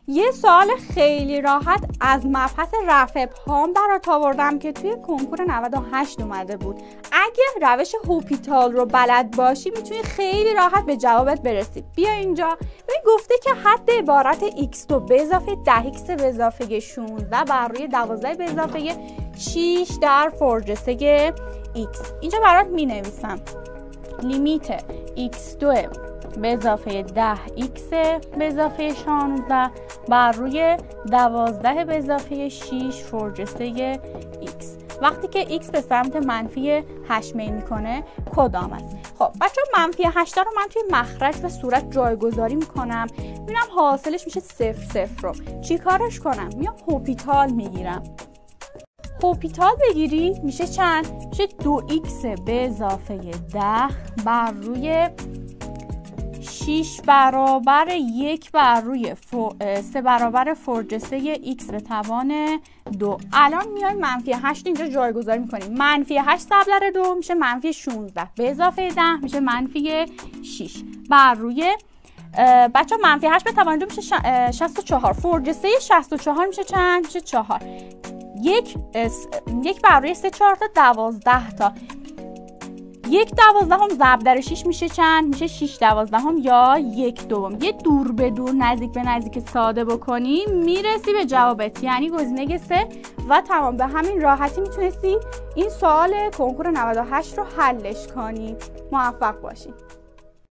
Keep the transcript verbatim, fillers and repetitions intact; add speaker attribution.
Speaker 1: یه سوال خیلی راحت از مبحث رفع ابهام برات آوردم که توی کنکور نود و هشت اومده بود. اگه روش هوپیتال رو بلد باشی میتونی خیلی راحت به جوابت برسی. بیا اینجا. ببین گفته که حد عبارت ایکس دو به اضافه ده ایکس به اضافه شانزده بر روی دوازده به اضافه شش در فرجسه ایکس. اینجا برات می نویسم لیمیت ایکس دو به اضافه ده ایکس به اضافه شانزده بر روی دوازده به اضافه شش فرجسه ایکس. وقتی که ایکس به سمت منفی هشت میل میکنه کدام است؟ خب بچه منفی هشت رو من توی مخرج و صورت جایگذاری میکنم، میبینم حاصلش میشه صفر صفر. رو چی کارش کنم؟ میام هوپیتال میگیرم. هوپیتال بگیری میشه چند؟ میشه دو ایکس به اضافه ده بر روی شش برابر یک بر روی سه برابر فرجسه ایکس به توان دو. الان میایم منفی هشت اینجا جایگذاری میکنیم. منفی هشت ضرب دو میشه منفی شانزده به اضافه ده میشه منفی شش بر روی بچه منفی هشت به توان دو میشه شصت و چهار. فرجسه شصت و چهار میشه چند؟ میشه چهار. یک یک بر روی سه چهار تا دوازده تا. یک دوازدهم ضرب در شش میشه چند؟ میشه شش دوازدهم یا یک دوم. یه دور به دور نزدیک به نزدیک ساده بکنی میرسی به جوابت، یعنی گزینه سه. و تمام. به همین راحتی میتونستی این سوال کنکور نود و هشت رو حلش کنی. موفق باشی.